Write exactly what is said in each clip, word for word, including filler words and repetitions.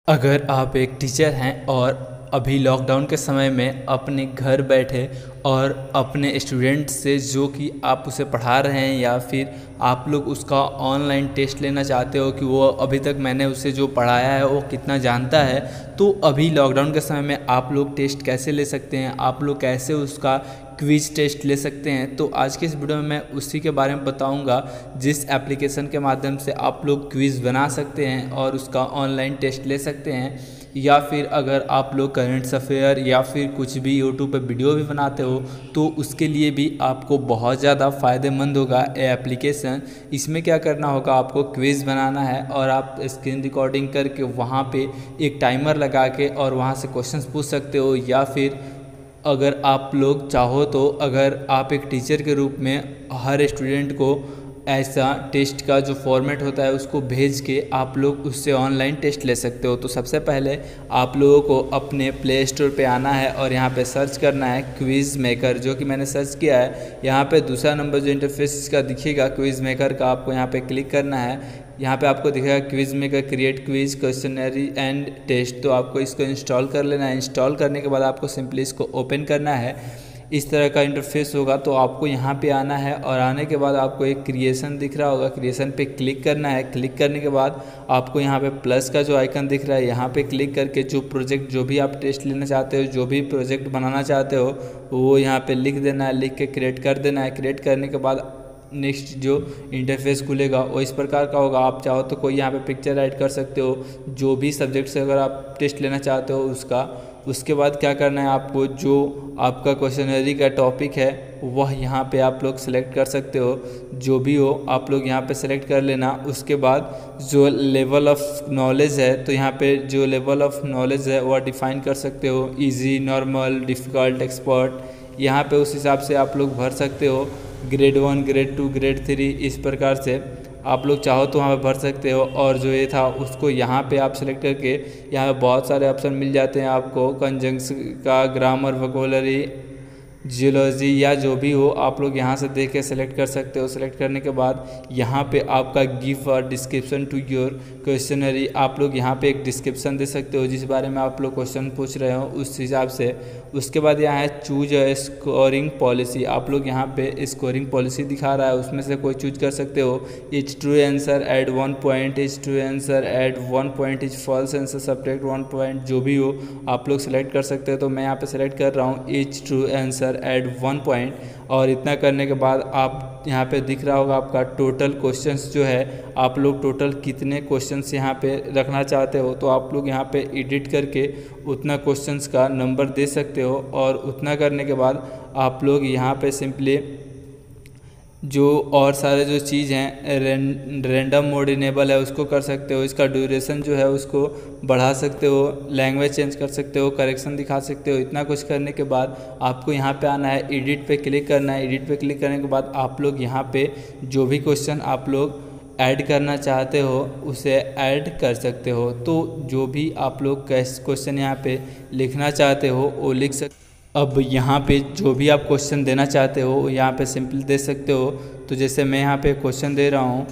अगर आप एक टीचर हैं और अभी लॉकडाउन के समय में अपने घर बैठे और अपने स्टूडेंट से जो कि आप उसे पढ़ा रहे हैं या फिर आप लोग उसका ऑनलाइन टेस्ट लेना चाहते हो कि वो अभी तक मैंने उसे जो पढ़ाया है वो कितना जानता है, तो अभी लॉकडाउन के समय में आप लोग टेस्ट कैसे ले सकते हैं, आप लोग कैसे उसका क्विज टेस्ट ले सकते हैं। तो आज के इस वीडियो में मैं उसी के बारे में बताऊंगा जिस एप्लीकेशन के माध्यम से आप लोग क्विज बना सकते हैं और उसका ऑनलाइन टेस्ट ले सकते हैं। या फिर अगर आप लोग करंट अफेयर या फिर कुछ भी यूट्यूब पे वीडियो भी बनाते हो तो उसके लिए भी आपको बहुत ज़्यादा फ़ायदेमंद होगा ये एप्लीकेशन। इसमें क्या करना होगा, आपको क्विज़ बनाना है और आप स्क्रीन रिकॉर्डिंग करके वहाँ पे एक टाइमर लगा के और वहाँ से क्वेश्चंस पूछ सकते हो। या फिर अगर आप लोग चाहो तो अगर आप एक टीचर के रूप में हर स्टूडेंट को ऐसा टेस्ट का जो फॉर्मेट होता है उसको भेज के आप लोग उससे ऑनलाइन टेस्ट ले सकते हो। तो सबसे पहले आप लोगों को अपने प्ले स्टोर पे आना है और यहाँ पे सर्च करना है क्विज़ मेकर, जो कि मैंने सर्च किया है। यहाँ पे दूसरा नंबर जो इंटरफेस का दिखेगा क्विज़ मेकर का, आपको यहाँ पे क्लिक करना है। यहाँ पे आपको दिखेगा quiz maker create quiz questionnaire and test, तो आपको इसको इंस्टॉल कर लेना है। इंस्टॉल करने के बाद आपको सिंपली इसको ओपन करना है। इस तरह का इंटरफेस होगा तो आपको यहाँ पे आना है और आने के बाद आपको एक क्रिएशन दिख रहा होगा, क्रिएशन पे क्लिक करना है। क्लिक करने के बाद आपको यहाँ पे प्लस का जो आइकन दिख रहा है यहाँ पे क्लिक करके जो प्रोजेक्ट जो भी आप टेस्ट लेना चाहते हो, जो भी प्रोजेक्ट बनाना चाहते हो वो यहाँ पे लिख देना है, लिख के क्रिएट कर देना है। क्रिएट करने के बाद नेक्स्ट जो इंटरफेस खुलेगा वो इस प्रकार का होगा। आप चाहो तो कोई यहाँ पे पिक्चर ऐड कर सकते हो, जो भी सब्जेक्ट से अगर आप टेस्ट लेना चाहते हो उसका। उसके बाद क्या करना है, आपको जो आपका क्वेश्चनरी का टॉपिक है वह यहाँ पे आप लोग सेलेक्ट कर सकते हो, जो भी हो आप लोग यहाँ पे सेलेक्ट कर लेना। उसके बाद जो लेवल ऑफ नॉलेज है तो यहाँ पे जो लेवल ऑफ नॉलेज है वह डिफाइन कर सकते हो, इजी, नॉर्मल, डिफ़िकल्ट, एक्सपर्ट। यहाँ पे उस हिसाब से आप लोग भर सकते हो, grade one, grade two, grade three, इस प्रकार से आप लोग चाहो तो वहाँ पे भर सकते हो। और जो ये था उसको यहाँ पे आप सेलेक्ट करके यहाँ पे बहुत सारे ऑप्शन मिल जाते हैं आपको, कंजंक्शन का, ग्रामर, वोकैबुलरी, जियोलॉजी या जो भी हो आप लोग यहाँ से देख के सेलेक्ट कर सकते हो। सेलेक्ट करने के बाद यहाँ पे आपका give a description to your questionnaire, आप लोग यहाँ पे एक डिस्क्रिप्शन दे सकते हो जिस बारे में आप लोग क्वेश्चन पूछ रहे हो उस हिसाब से। उसके बाद यहाँ है चूज अ स्कोरिंग पॉलिसी, आप लोग यहाँ पे स्कोरिंग पॉलिसी दिखा रहा है उसमें से कोई चूज कर सकते हो। Each true answer add one point, each true answer add one point, each false answer subtract one point, जो भी हो आप लोग सेलेक्ट कर सकते हो। तो मैं यहाँ पे सेलेक्ट कर रहा हूँ each true answer add one point. और इतना करने के बाद आप यहाँ पे दिख रहा होगा आपका टोटल क्वेश्चंस जो है, आप लोग टोटल कितने क्वेश्चंस यहाँ पे रखना चाहते हो तो आप लोग यहाँ पे एडिट करके उतना क्वेश्चंस का नंबर दे सकते हो। और उतना करने के बाद आप लोग यहाँ पे सिंपली जो और सारे जो चीज़ हैं रैंडम मोड इनेबल है उसको कर सकते हो, इसका ड्यूरेशन जो है उसको बढ़ा सकते हो, लैंग्वेज चेंज कर सकते हो, करेक्शन दिखा सकते हो। इतना कुछ करने के बाद आपको यहाँ पे आना है, एडिट पे क्लिक करना है। एडिट पे क्लिक करने के बाद आप लोग यहाँ पे जो भी क्वेश्चन आप लोग ऐड करना चाहते हो उसे ऐड कर सकते हो। तो जो भी आप लोग क्वेश्चन यहाँ पे लिखना चाहते हो वो लिख सकते। अब यहाँ पे जो भी आप क्वेश्चन देना चाहते हो यहाँ पे सिंपल दे सकते हो। तो जैसे मैं यहाँ पे क्वेश्चन दे रहा हूँ,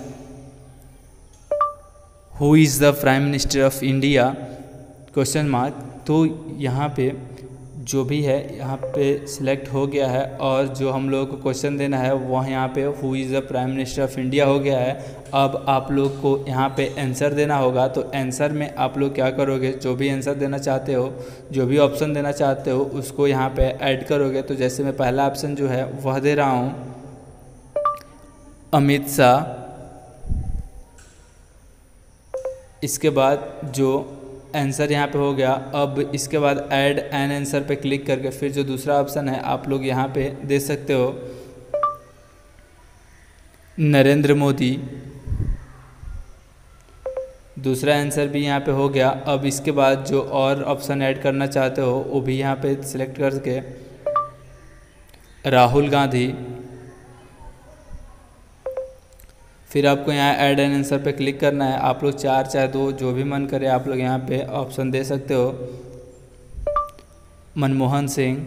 who is the prime minister of India, question mark. तो यहाँ पे जो भी है यहाँ पे सिलेक्ट हो गया है और जो हम लोग को क्वेश्चन देना है वह यहाँ पे who is the prime minister of India हो गया है। अब आप लोग को यहाँ पे आंसर देना होगा। तो आंसर में आप लोग क्या करोगे, जो भी आंसर देना चाहते हो, जो भी ऑप्शन देना चाहते हो उसको यहाँ पे ऐड करोगे। तो जैसे मैं पहला ऑप्शन जो है वह दे रहा हूँ अमित शाह। इसके बाद जो आंसर यहाँ पे हो गया, अब इसके बाद ऐड एन आंसर पे क्लिक करके फिर जो दूसरा ऑप्शन है आप लोग यहाँ पे दे सकते हो नरेंद्र मोदी। दूसरा आंसर भी यहाँ पे हो गया। अब इसके बाद जो और ऑप्शन ऐड करना चाहते हो वो भी यहाँ पे सिलेक्ट करके राहुल गांधी। फिर आपको यहाँ ऐड एन आंसर पे क्लिक करना है। आप लोग चार चाहे दो जो भी मन करे आप लोग यहाँ पे ऑप्शन दे सकते हो, मनमोहन सिंह।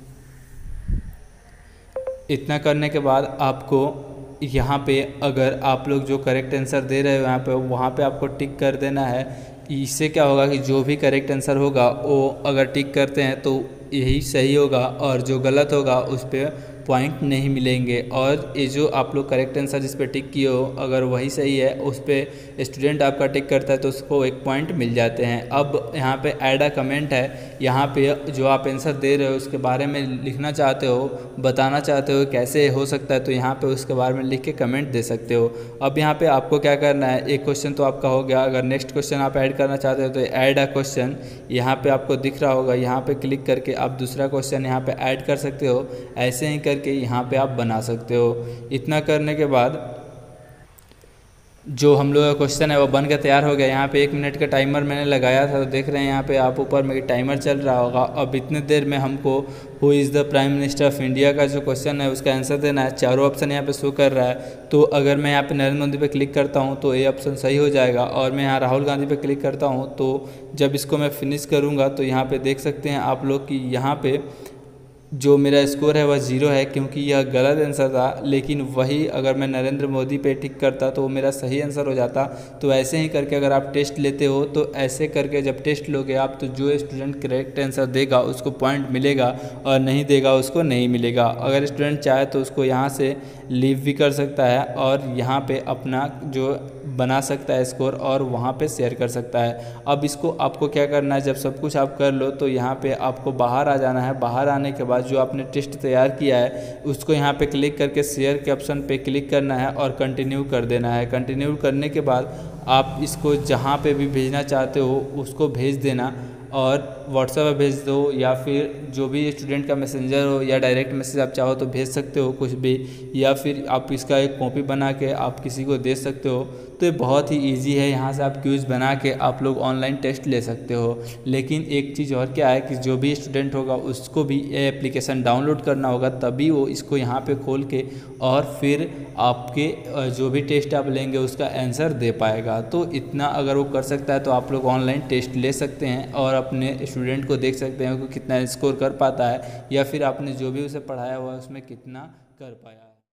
इतना करने के बाद आपको यहाँ पे अगर आप लोग जो करेक्ट आंसर दे रहे हो यहाँ पे वहाँ पे आपको टिक कर देना है इससे क्या होगा कि जो भी करेक्ट आंसर होगा वो अगर टिक करते हैं तो यही सही होगा और जो गलत होगा उस पर पॉइंट नहीं मिलेंगे। और ये जो आप लोग करेक्ट आंसर जिस पे टिक किए हो अगर वही सही है उस पर स्टूडेंट आपका टिक करता है तो उसको एक पॉइंट मिल जाते हैं। अब यहाँ पे ऐड अ कमेंट है, यहाँ पे जो आप आंसर दे रहे हो उसके बारे में लिखना चाहते हो, बताना चाहते हो कैसे हो सकता है, तो यहाँ पे उसके बारे में लिख के कमेंट दे सकते हो। अब यहाँ पे आपको क्या करना है, एक क्वेश्चन तो आपका हो गया। अगर नेक्स्ट क्वेश्चन आप ऐड करना चाहते हो तो ऐड अ क्वेश्चन यहाँ पे आपको दिख रहा होगा, यहाँ पे क्लिक करके आप दूसरा क्वेश्चन यहाँ पे ऐड कर सकते हो। ऐसे ही करके यहाँ पे आप बना सकते हो। इतना करने के बाद जो हम लोग का क्वेश्चन है वो बन के तैयार हो गया। यहाँ पे एक मिनट का टाइमर मैंने लगाया था, तो देख रहे हैं यहाँ पे आप ऊपर में टाइमर चल रहा होगा। अब इतने देर में हमको who is the prime minister of India का जो क्वेश्चन है उसका आंसर देना है। चारों ऑप्शन यहाँ पे शो कर रहा है, तो अगर मैं यहाँ पे नरेंद्र मोदी पे क्लिक करता हूँ तो ये ऑप्शन सही हो जाएगा। और मैं यहाँ राहुल गांधी पे क्लिक करता हूँ तो जब इसको मैं फिनिश करूँगा तो यहाँ पर देख सकते हैं आप लोग कि यहाँ पर जो मेरा स्कोर है वह ज़ीरो है, क्योंकि यह गलत आंसर था। लेकिन वही अगर मैं नरेंद्र मोदी पे टिक करता तो वो मेरा सही आंसर हो जाता। तो ऐसे ही करके अगर आप टेस्ट लेते हो तो ऐसे करके जब टेस्ट लोगे आप तो जो स्टूडेंट करेक्ट आंसर देगा उसको पॉइंट मिलेगा और नहीं देगा उसको नहीं मिलेगा। अगर स्टूडेंट चाहे तो उसको यहाँ से लीव भी कर सकता है और यहाँ पे अपना जो बना सकता है स्कोर और वहाँ पे शेयर कर सकता है। अब इसको आपको क्या करना है, जब सब कुछ आप कर लो तो यहाँ पे आपको बाहर आ जाना है। बाहर आने के बाद जो आपने टेस्ट तैयार किया है उसको यहाँ पे क्लिक करके शेयर के ऑप्शन पे क्लिक करना है और कंटिन्यू कर देना है। कंटिन्यू करने के बाद आप इसको जहाँ पे भी भेजना चाहते हो उसको भेज देना और व्हाट्सएप पे भेज दो या फिर जो भी स्टूडेंट का मैसेंजर हो या डायरेक्ट मैसेज आप चाहो तो भेज सकते हो कुछ भी, या फिर आप इसका एक कॉपी बना के आप किसी को दे सकते हो। तो ये बहुत ही इजी है, यहाँ से आप क्यूज़ बना के आप लोग ऑनलाइन टेस्ट ले सकते हो। लेकिन एक चीज़ और क्या है कि जो भी स्टूडेंट होगा उसको भी ये एप्लीकेशन डाउनलोड करना होगा, तभी वो इसको यहाँ पे खोल के और फिर आपके जो भी टेस्ट आप लेंगे उसका आंसर दे पाएगा। तो इतना अगर वो कर सकता है तो आप लोग ऑनलाइन टेस्ट ले सकते हैं और अपने स्टूडेंट को देख सकते हैं कि कितना स्कोर कर पाता है या फिर आपने जो भी उसे पढ़ाया हुआ है उसमें कितना कर पाया है।